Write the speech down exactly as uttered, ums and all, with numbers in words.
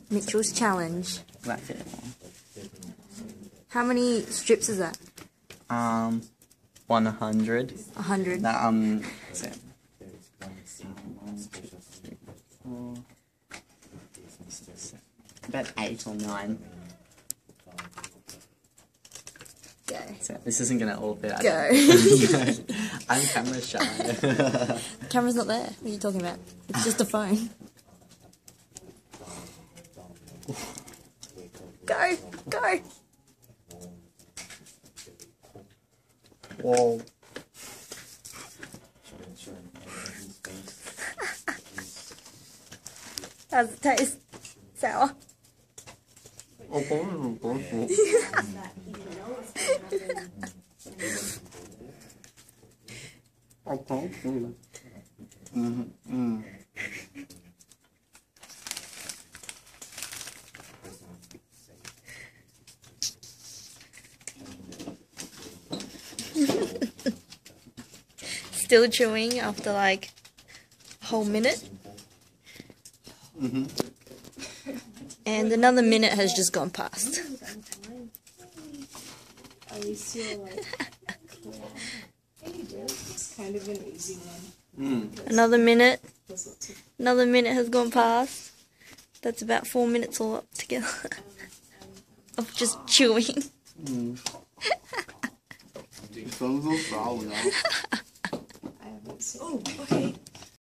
Mitchell's challenge. That's it. How many strips is that? Um, one hundred. A hundred. That um, what's it? One, two, three, four, six, about eight or nine. Go. So this isn't gonna all fit. Go. I'm camera shy. The camera's not there. What are you talking about? It's just a phone. Go, go. Whoa. How's it taste? Sour. Oh, mm-hmm. Mm. Still chewing after like a whole minute. Mm-hmm. And another minute has just gone past. At least you're like, it's kind of an easy one. Mm. Another minute. Another minute has gone past. That's about four minutes all up together of just chewing. Mm. It's a little sour now. I haven't seen. Oh, okay.